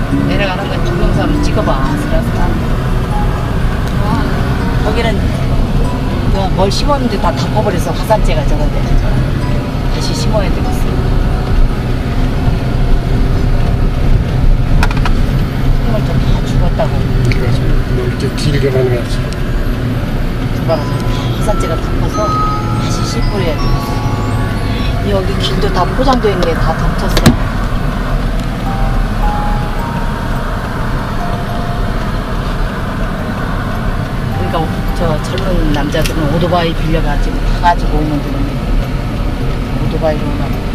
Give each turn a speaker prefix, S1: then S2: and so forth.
S1: 내려가는 건 동영상으로 찍어봐. 아슬아슬한. 거기는 뭘 심었는데 다 덮어버려서 화산재가 저런데 다시 심어야 되겠어. 식물도 다 죽었다고.
S2: 그래서 뭐 이렇게 길게 가능하지.
S1: 들어가서 화산재가 덮어서 다시 씨 뿌려야 되겠어. 여기 길도 다 포장되어 있는 게 다 덮쳤어. 그러니까 저 젊은 남자들은 오토바이 빌려가지고 다 가지고 오면 되는데 오토바이로 오면